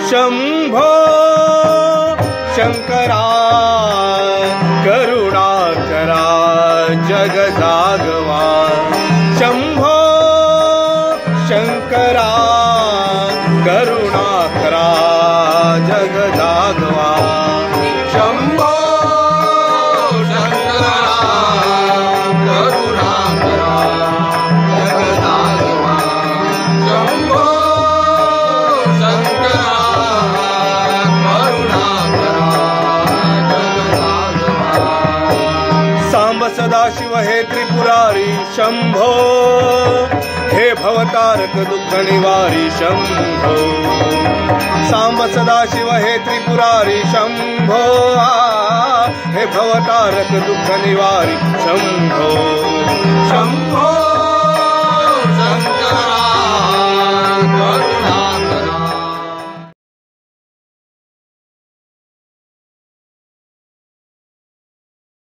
शंभो शंकरा करुणाकरा जग जागवा शंभो शंकरा करुणाकरा जग जागवा शंभो शंकरा करुणाकरा जग जागवा शंभो शंकरा करुणाकरा जग जागवा सांब सदाशिव हे त्रिपुरारी शंभो हे भवतारक दुःख निवारी शंभो सांब सदाशिव हे त्रिपुरारी शंभो हे भवतारक दुःख निवारी शंभो शंभो शंकरा